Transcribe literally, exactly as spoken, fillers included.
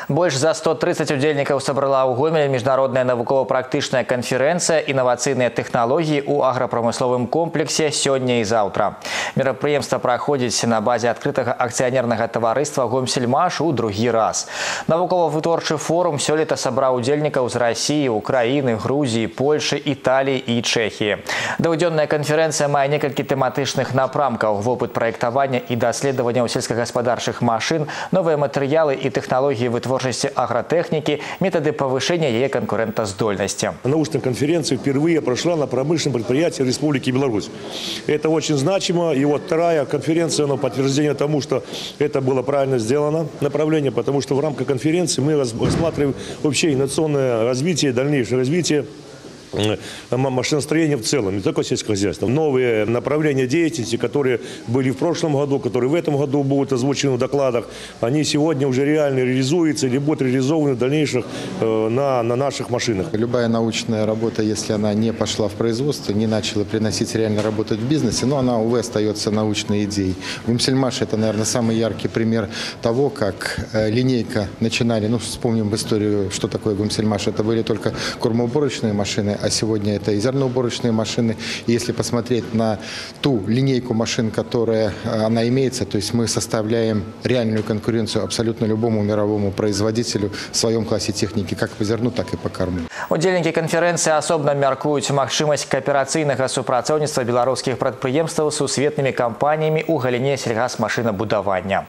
Больш за сто тридцать удзельнікаў сабрала ў Гомелі міжнародная навукова-практычная канферэнцыя «Інавацыйныя тэхналогіі ў аграпрамысловым комплексе» сёння і заўтра. Мерапрыемства праходзіць на базе адкрытага акцыянернага таварыства «Гомсельмаш» у другі раз. Навукова-вытворчы форум сёлета сабраў удзельнікаў з Расіі, Украіны, Грузіі, Польшы, Італіі і Чэхіі. Двухдзённая канферэнцыя мае некалькі тэматычных напрамкаў: вопыт праектавання і даследаванняў сельскагаспадарчых машын, новыя матэрыялы і тэхналогіі вытворчасці агротэхники, методы повышения ее конкурентоздольности. Научная конференция впервые прошла на промышленном предприятии Республики Беларусь. Это очень значимо. И вот вторая конференция, она подтверждение тому, что это было правильно сделано направление, потому что в рамках конференции мы рассматриваем вообще инновационное развитие, дальнейшее развитие машиностроения в целом, не только сельское хозяйство. Новые направления деятельности, которые были в прошлом году, которые в этом году будут озвучены в докладах, они сегодня уже реально реализуются или будут реализованы в дальнейшем на, на наших машинах. Любая научная работа, если она не пошла в производство, не начала приносить реально работать в бизнесе, но она, увы, остается научной идеей. Гомсельмаш – это, наверное, самый яркий пример того, как линейка начинали, ну, вспомним историю, что такое Гомсельмаш. Это были только кормоуборочные машины, а сегодня это и зерноуборочные машины. И если посмотреть на ту линейку машин, которая она имеется, то есть мы составляем реальную конкуренцию абсолютно любому мировому производителю в своем классе техники, как по зерну, так и по корму. Удзельнікі канферэнцыі асобна мяркуюць магчымасць кааперацыйнага супрацоўніцтва беларускіх прадпрыемстваў з сусветнымі кампаніямі ў галіне сельгасмашынабудавання.